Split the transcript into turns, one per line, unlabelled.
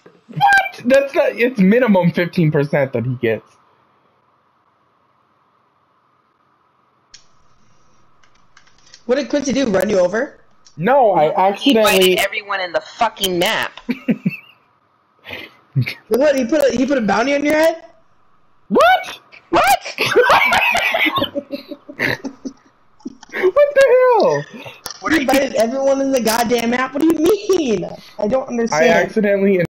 What? That's not. It's minimum 15% that he gets.
What did Quincy do? Run you over?
No, I
He
accidentally.
invited everyone in the fucking map.
What? He put a bounty on your head?
What?
What?
What the hell?
He invited everyone in the goddamn map? What do you mean? I don't understand.
I accidentally